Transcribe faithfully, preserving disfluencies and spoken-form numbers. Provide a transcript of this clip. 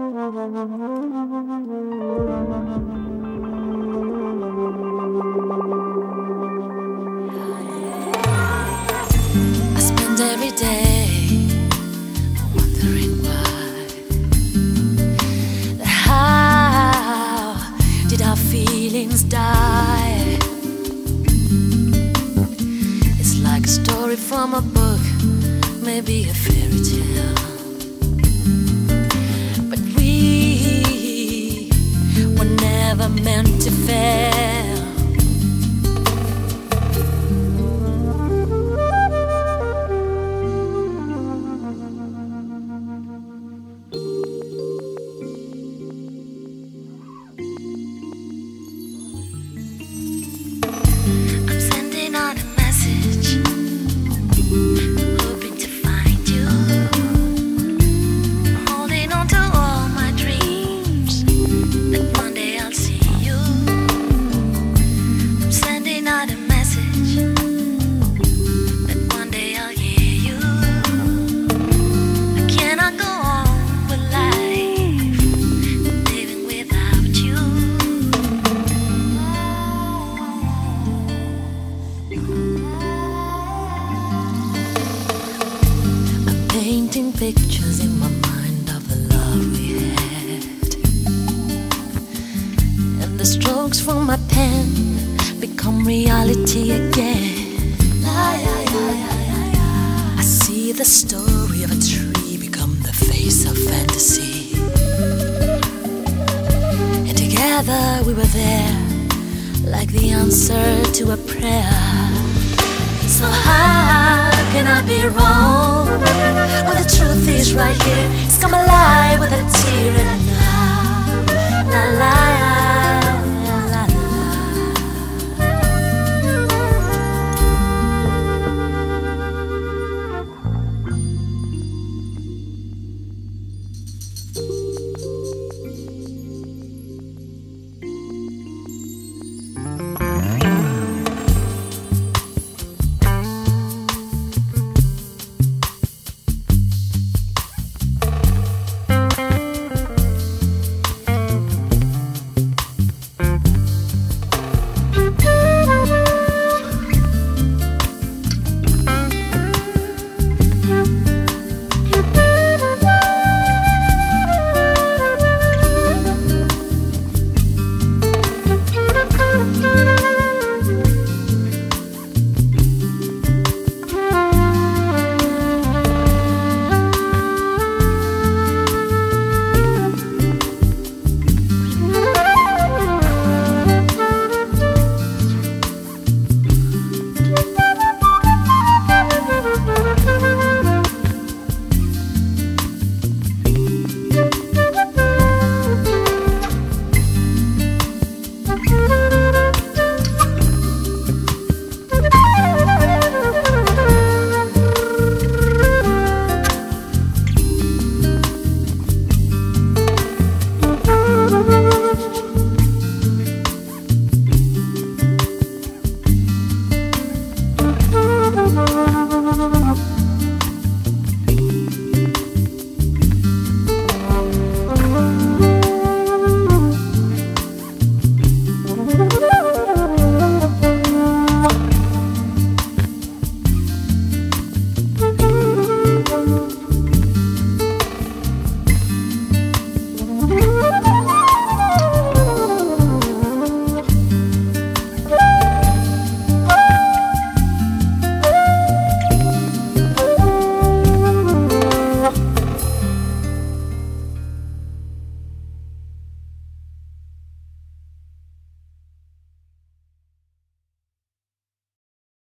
I spend every day wondering why, how did our feelings die? It's like a story from a book, maybe a fairy tale, but we were never meant to fail. I'm sending out a message, hoping to find you, holding on to all my dreams, that one day I'll see you. I'm sending out a message, that one day I'll hear you. I cannot go on with life, living without you. I'm painting pictures in my mind of the love we had, and the strokes from my pen become reality again. I see the story of a tree become the face of fantasy, and together we were there, like the answer to a prayer. So how can I be wrong when the truth is right here? It's come alive with a